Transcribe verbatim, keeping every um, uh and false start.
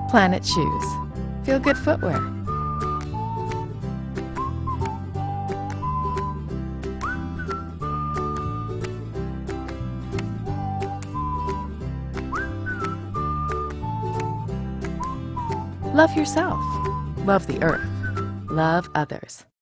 Planet Shoes. Feel good footwear. Love yourself. Love the earth. Love others.